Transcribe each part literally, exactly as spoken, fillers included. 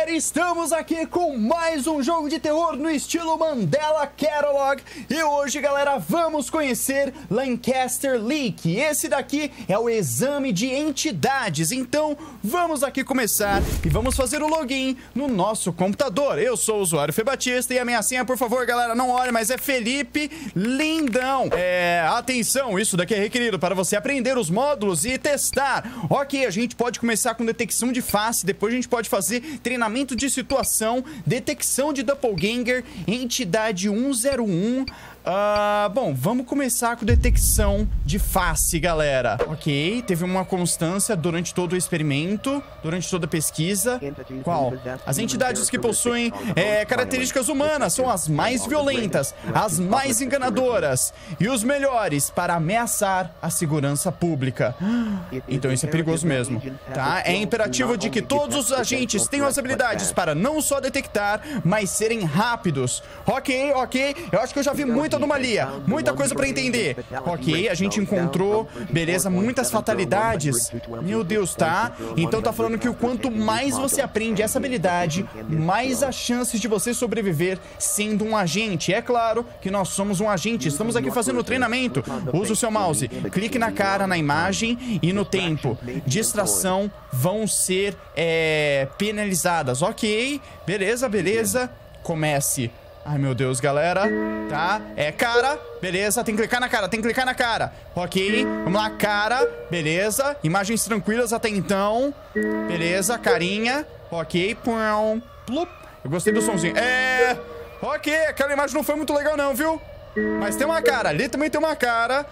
galera, estamos aqui com mais um jogo de terror no estilo Mandela Catalog. E hoje, galera, vamos conhecer Lancaster Leak. Esse daqui é o exame de entidades. Então, vamos aqui começar e vamos fazer o login no nosso computador. Eu sou o usuário Fê Batista e a minha senha, por favor, galera, não olhe, mas é Felipe Lindão. É, atenção, isso daqui é requerido para você aprender os módulos e testar. Ok, a gente pode começar com detecção de face, depois a gente pode fazer treinamento de situação, detecção de doppelganger, entidade um zero um. Uh, bom, vamos começar com detecção de face, galera. Ok, teve uma constância durante todo o experimento, durante toda a pesquisa. Qual? As entidades que possuem é, características humanas são as mais violentas, as mais enganadoras e os melhores para ameaçar a segurança pública. Então isso é perigoso mesmo, tá? É imperativo de que todos os agentes tenham as habilidades para não só detectar, mas serem rápidos. Ok, ok, eu acho que eu já vi muito anomalia, muita coisa pra entender. Ok, a gente encontrou, beleza, muitas fatalidades. Meu Deus, tá? Então tá falando que o quanto mais você aprende essa habilidade, mais as chances de você sobreviver sendo um agente. É claro que nós somos um agente, estamos aqui fazendo o treinamento. Use o seu mouse, clique na cara, na imagem e no tempo. Distração vão ser é, penalizadas. Ok, beleza, beleza. Comece. Ai, meu Deus, galera. Tá, é cara. Beleza, tem que clicar na cara, tem que clicar na cara. Ok, vamos lá, cara. Beleza, imagens tranquilas até então. Beleza, carinha. Ok, pum, plup. Eu gostei do somzinho. É... Ok, aquela imagem não foi muito legal não, viu? Mas tem uma cara, ali também tem uma cara.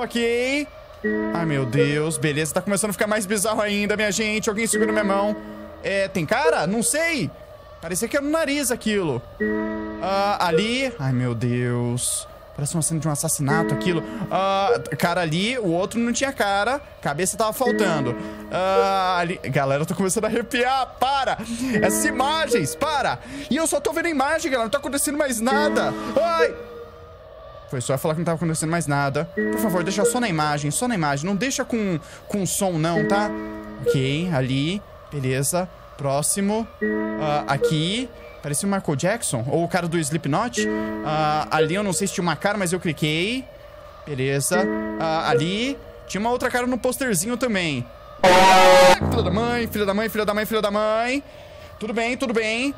Ok. Ai, meu Deus, beleza, tá começando a ficar mais bizarro ainda, minha gente. Alguém segura minha mão. É, tem cara? Não sei. Parecia que era no nariz aquilo. Uh, ali... Ai, meu Deus. Parece uma cena de um assassinato aquilo. Uh, cara ali, o outro não tinha cara. Cabeça tava faltando. Uh, ali... Galera, eu tô começando a arrepiar. Para! Essas imagens, para! E eu só tô vendo a imagem, galera. Não tá acontecendo mais nada. Ai! Foi só falar que não tava acontecendo mais nada. Por favor, deixa só na imagem. Só na imagem. Não deixa com, com som, não, tá? Ok, ali. Beleza. Próximo. Uh, aqui. Parecia o Michael Jackson. Ou o cara do Slipknot. Uh, ali eu não sei se tinha uma cara, mas eu cliquei. Beleza. Uh, ali. Tinha uma outra cara no posterzinho também. Uh, filha da mãe, filha da mãe, filha da mãe, filha da mãe. Tudo bem, tudo bem.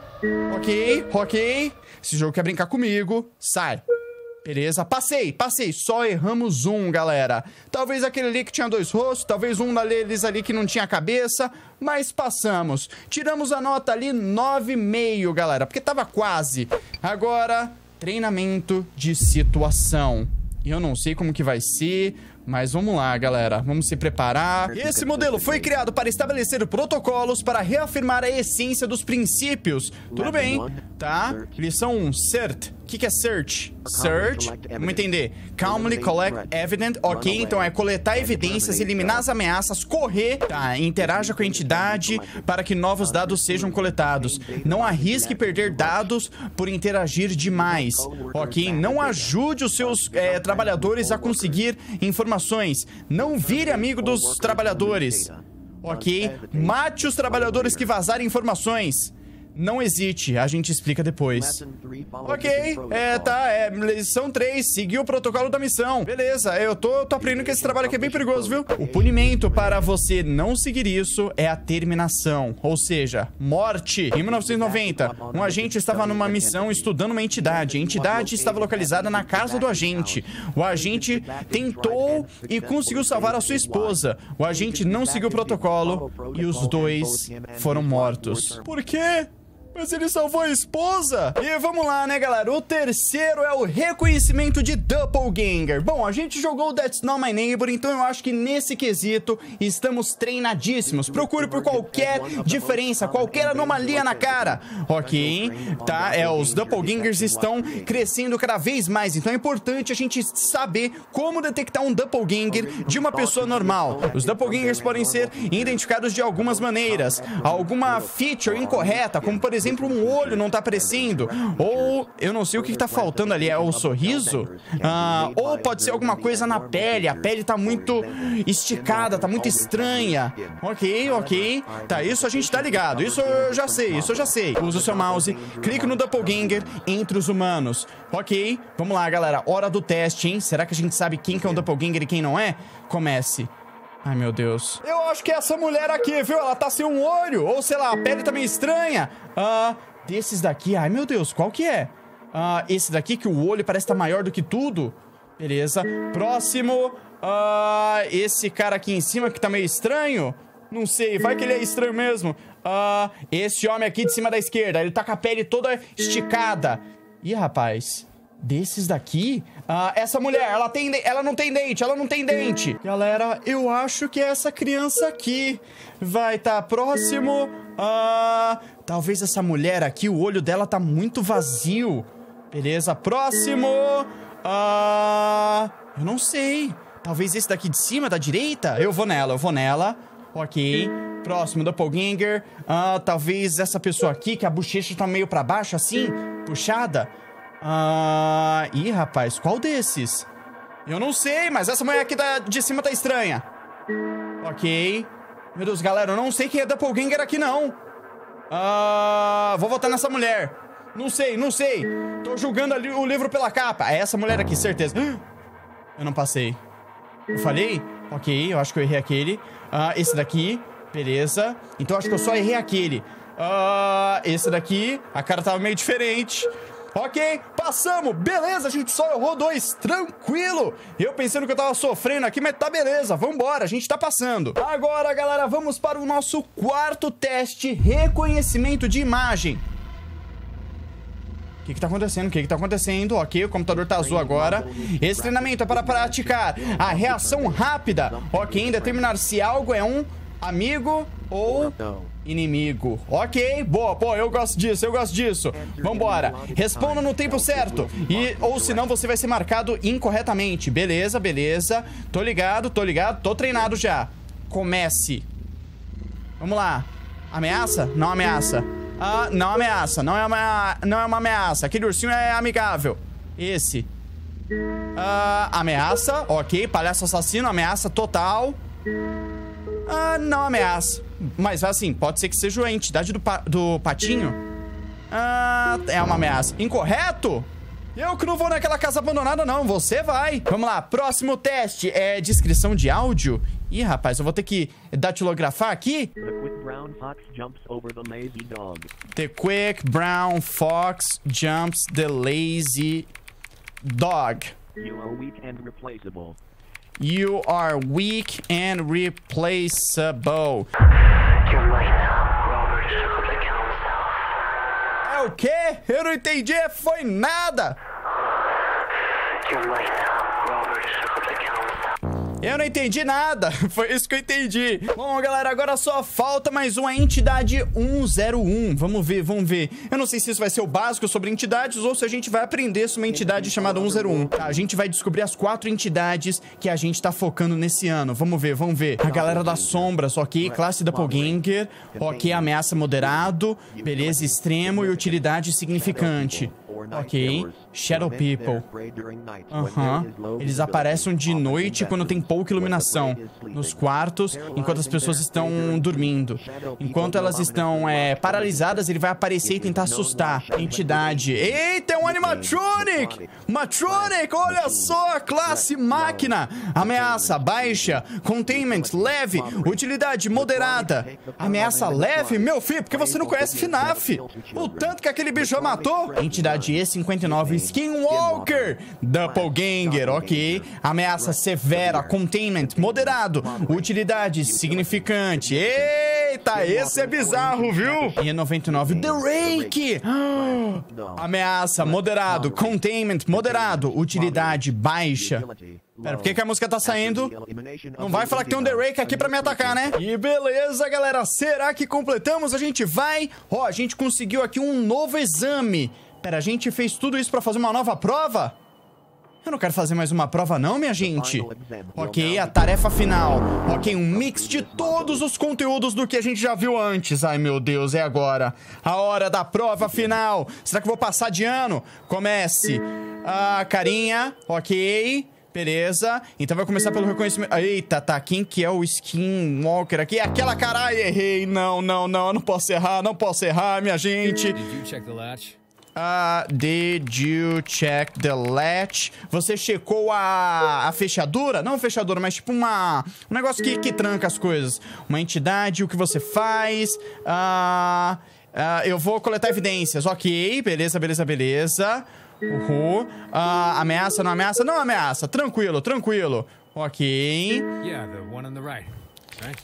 Ok, ok. Esse jogo quer brincar comigo. Sai. Beleza, passei, passei, só erramos um, galera. Talvez aquele ali que tinha dois rostos, talvez um deles ali que não tinha cabeça, mas passamos. Tiramos a nota ali nove vírgula cinco, galera, porque tava quase. Agora, treinamento de situação. Eu não sei como que vai ser, mas vamos lá, galera. Vamos se preparar. Esse modelo foi criado para estabelecer protocolos para reafirmar a essência dos princípios. Tudo bem, tá? Lição um, CERT. O que, que é search? Search, vamos entender. Calmly collect evidence. Ok, então é coletar evidências, eliminar as ameaças, correr. Tá, interaja com a entidade para que novos dados sejam coletados. Não arrisque perder dados por interagir demais. Ok, não ajude os seus é, trabalhadores a conseguir informações. Não vire amigo dos trabalhadores. Ok, mate os trabalhadores que vazarem informações. Não hesite, a gente explica depois. Ok, é, tá, é, lição três, seguir o protocolo da missão. Beleza, eu tô, tô aprendendo que esse trabalho aqui é bem perigoso, viu? O punimento para você não seguir isso é a terminação, ou seja, morte. Em mil novecentos e noventa, um agente estava numa missão estudando uma entidade. A entidade estava localizada na casa do agente. O agente tentou e conseguiu salvar a sua esposa. O agente não seguiu o protocolo e os dois foram mortos. Por quê? Mas ele salvou a esposa! E vamos lá, né, galera? O terceiro é o reconhecimento de doppelganger. Bom, a gente jogou That's Not My Neighbor, então eu acho que nesse quesito estamos treinadíssimos. Procure por qualquer diferença, qualquer anomalia na cara. Ok, tá? É, os doppelgangers estão crescendo cada vez mais, então é importante a gente saber como detectar um doppelganger de uma pessoa normal. Os doppelgangers podem ser identificados de algumas maneiras. Alguma feature incorreta, como por exemplo, exemplo, um olho não tá aparecendo. Ou, eu não sei o que, que tá faltando ali. É o sorriso? Ah, ou pode ser alguma coisa na pele. A pele tá muito esticada, tá muito estranha. Ok, ok. Tá, isso a gente tá ligado. Isso eu já sei, isso eu já sei. Usa o seu mouse, clique no Doppelganger entre os humanos. Ok, vamos lá, galera. Hora do teste, hein? Será que a gente sabe quem que é um Doppelganger e quem não é? Comece. Ai, meu Deus. Eu acho que é essa mulher aqui, viu? Ela tá sem um olho. Ou, sei lá, a pele tá meio estranha. Ah, desses daqui... Ai, meu Deus, qual que é? Ah, esse daqui que o olho parece estar maior do que tudo. Beleza. Próximo. Ah, esse cara aqui em cima que tá meio estranho. Não sei, vai que ele é estranho mesmo. Ah, esse homem aqui de cima da esquerda. Ele tá com a pele toda esticada. Ih, rapaz... Desses daqui, ah, essa mulher, ela, tem, ela não tem dente, ela não tem dente. Galera, eu acho que é essa criança aqui. Vai estar tá próximo. Ah, talvez essa mulher aqui, o olho dela tá muito vazio. Beleza, próximo. Ah, eu não sei. Talvez esse daqui de cima, da direita. Eu vou nela, eu vou nela. Ok. Próximo, Doppelganger. Ah, talvez essa pessoa aqui, que a bochecha tá meio pra baixo assim, puxada. Ah... Ih, rapaz, qual desses? Eu não sei, mas essa mulher aqui da, de cima tá estranha. Ok. Meu Deus, galera, eu não sei quem é Doppelganger aqui, não. Ah... Vou votar nessa mulher. Não sei, não sei. Tô julgando ali o livro pela capa. É essa mulher aqui, certeza. Eu não passei. Eu falhei? Ok, eu acho que eu errei aquele. Ah, esse daqui. Beleza. Então eu acho que eu só errei aquele. Ah... Esse daqui. A cara tava meio diferente. Ok, passamos, beleza, a gente só errou dois, tranquilo. Eu pensando que eu tava sofrendo aqui, mas tá beleza, vambora, a gente tá passando. Agora, galera, vamos para o nosso quarto teste, reconhecimento de imagem. O que que tá acontecendo? O que que tá acontecendo? Ok, o computador tá azul agora. Esse treinamento é para praticar a reação rápida. Ok, em determinar se algo é um amigo ou... inimigo. Ok, boa, pô, eu gosto disso, eu gosto disso. Vambora, responda no tempo certo. E, ou senão você vai ser marcado incorretamente. Beleza, beleza. Tô ligado, tô ligado, tô treinado já. Comece. Vamos lá. Ameaça? Não ameaça. Ah, não ameaça, não é uma, não é uma ameaça. Aquele ursinho é amigável. Esse. Ah, ameaça, ok, palhaço assassino, ameaça total. Ah, não ameaça. Mas assim, pode ser que seja a entidade do, pa do patinho. Ah, é uma ameaça. Incorreto? Eu que não vou naquela casa abandonada, não. Você vai. Vamos lá, próximo teste é descrição de áudio. Ih, rapaz, eu vou ter que datilografar aqui. The quick brown fox jumps over the lazy dog. The quick brown fox jumps the lazy dog. You are weak and replaceable. You are weak and replaceable. É o quê? Eu não entendi. Foi nada. Eu não entendi nada. Foi isso que eu entendi. Bom, galera, agora só falta mais uma entidade um zero um. Vamos ver, vamos ver. Eu não sei se isso vai ser o básico sobre entidades ou se a gente vai aprender sobre uma entidade chamada um zero um. Tá, a gente vai descobrir as quatro entidades que a gente tá focando nesse ano. Vamos ver, vamos ver. A galera das sombras, ok. Classe Doppelganger. Ok, ameaça moderado. Beleza, extremo e utilidade significante. Ok. Shadow People. Aham. Uhum. Eles aparecem de noite quando tem pouca iluminação. Nos quartos, enquanto as pessoas estão dormindo. Enquanto elas estão é, paralisadas, ele vai aparecer e tentar assustar. Entidade. Eita, é um animatronic! Matronic, olha só! A classe máquina. Ameaça baixa. Containment leve. Utilidade moderada. Ameaça leve? Meu filho, porque você não conhece F NAF. O tanto que aquele bicho já matou. Entidade E cinquenta e nove. Skinwalker. Doppelganger, ok. Ameaça severa. Containment moderado. Utilidade significante. Eita, esse é bizarro, viu? E noventa e nove. The Rake. Ameaça moderado. Containment moderado. Utilidade baixa. Pera, por que que a música tá saindo? Não vai falar que tem um The Rake aqui pra me atacar, né? E beleza, galera. Será que completamos? A gente vai... Ó, a gente conseguiu aqui um novo exame. Pera, a gente fez tudo isso pra fazer uma nova prova? Eu não quero fazer mais uma prova não, minha gente. Ok, a tarefa final. Ok, um mix de todos os conteúdos do que a gente já viu antes. Ai, meu Deus, é agora. A hora da prova final. Será que eu vou passar de ano? Comece. Ah, carinha. Ok. Beleza. Então vai começar pelo reconhecimento. Eita, tá. Quem que é o Skinwalker aqui? Aquela caralho. Errei. Não, não, não. Eu não posso errar. Não posso errar, minha gente. Did you check the latch? Uh, did you check the latch? Você checou a, a fechadura? Não a fechadura, mas tipo uma... Um negócio que, que tranca as coisas. Uma entidade, o que você faz. Uh, uh, eu vou coletar evidências. Ok, beleza, beleza, beleza. Uhum. Uh, ameaça, não ameaça? Não ameaça. Tranquilo, tranquilo. Ok. Yeah, the one on the right. Right?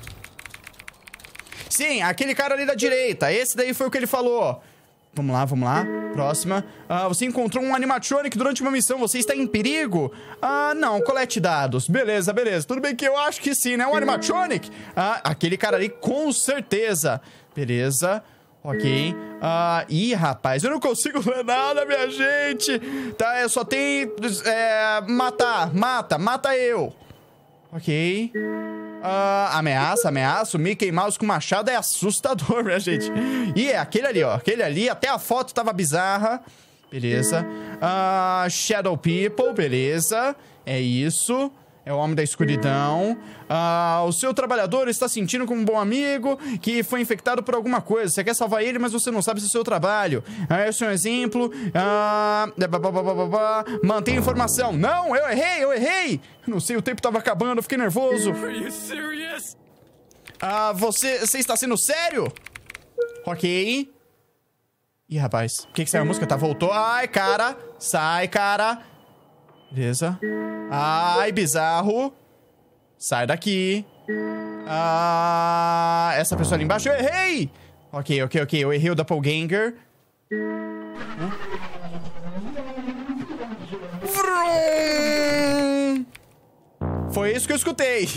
Sim, aquele cara ali da direita. Esse daí foi o que ele falou. Vamos lá, vamos lá. Próxima. Ah, você encontrou um animatronic durante uma missão. Você está em perigo? Ah, não. Colete dados. Beleza, beleza. Tudo bem que eu acho que sim, né? Um animatronic? Ah, aquele cara ali, com certeza. Beleza. Ok. Ah, ih, rapaz. Eu não consigo ler nada, minha gente. Tá, eu só tenho... É, matar. Mata. Mata eu. Ok. Uh, ameaça, ameaça. O Mickey Mouse com machado é assustador, minha gente. E é aquele ali, ó. Aquele ali. Até a foto tava bizarra. Beleza. Uh, Shadow People, beleza. É isso. É o Homem da Escuridão. Uh, o seu trabalhador está sentindo como um bom amigo que foi infectado por alguma coisa. Você quer salvar ele, mas você não sabe se é o seu trabalho. Uh, esse é um exemplo. Uh, Mantenha informação. Não, eu errei, eu errei. Não sei, o tempo estava acabando, eu fiquei nervoso. Are you serious? Uh, você, você está sendo sério? Ok. Ih, rapaz. O que que saiu a música? Tá, voltou. Ai, cara. Sai, cara. Beleza. Ai, bizarro. Sai daqui. Ah, essa pessoa ali embaixo, eu errei! Ok, ok, ok. Eu errei o Doppelganger. Vrum! Foi isso que eu escutei.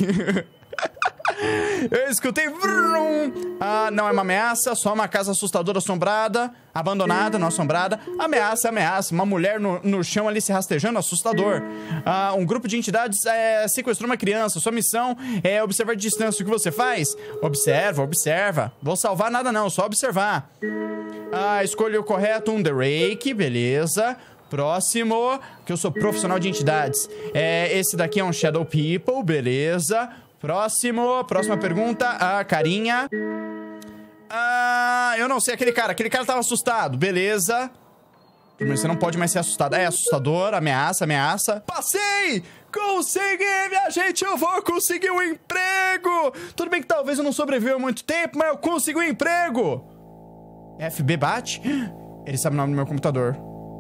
Eu escutei. Vrum! Ah, não é uma ameaça, só uma casa assustadora assombrada. Abandonada, não assombrada. Ameaça, ameaça. Uma mulher no, no chão ali se rastejando, assustador. Ah, um grupo de entidades é, sequestrou uma criança. Sua missão é observar de distância. O que você faz? Observa, observa. Vou salvar nada não, só observar. Ah, escolha o correto, um The Rake, beleza. Próximo, que eu sou profissional de entidades. É, esse daqui é um Shadow People, beleza. Próximo, próxima pergunta. Ah, carinha. Ah, eu não sei, aquele cara. Aquele cara tava assustado, beleza. Você não pode mais ser assustado. É assustador, ameaça, ameaça. Passei! Consegui, minha gente! Eu vou conseguir um emprego! Tudo bem que talvez eu não sobreviva muito tempo, mas eu consegui um emprego! F B bate? Ele sabe o nome do meu computador.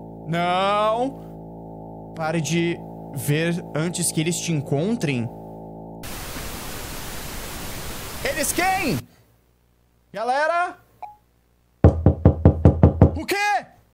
Não! Pare de ver antes que eles te encontrem. Eles quem? Galera? O quê?